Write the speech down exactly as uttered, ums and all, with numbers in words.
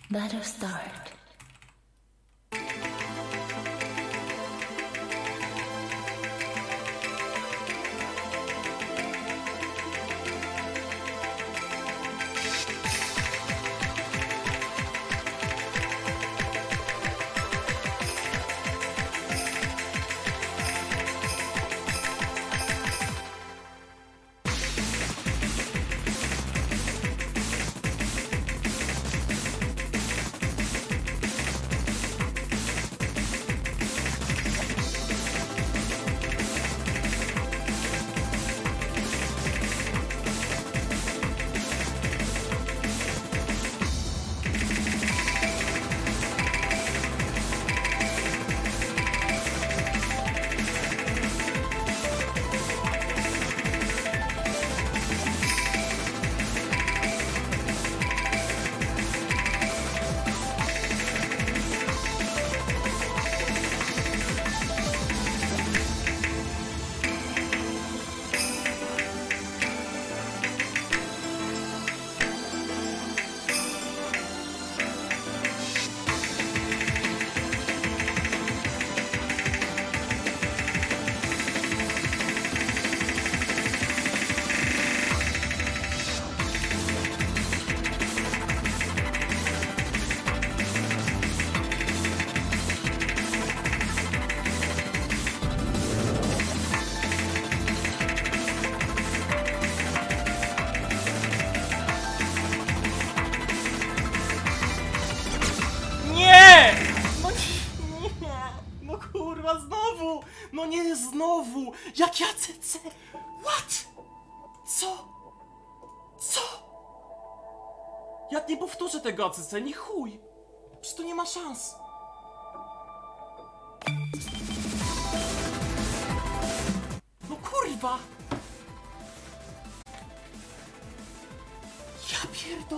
Let us start. Kurwa, znowu! No nie, znowu! Jak ja C C? What? Co? Co? Ja nie powtórzę tego A C C, nie chuj! Przecież to nie ma szans! No kurwa! Ja pierdolę!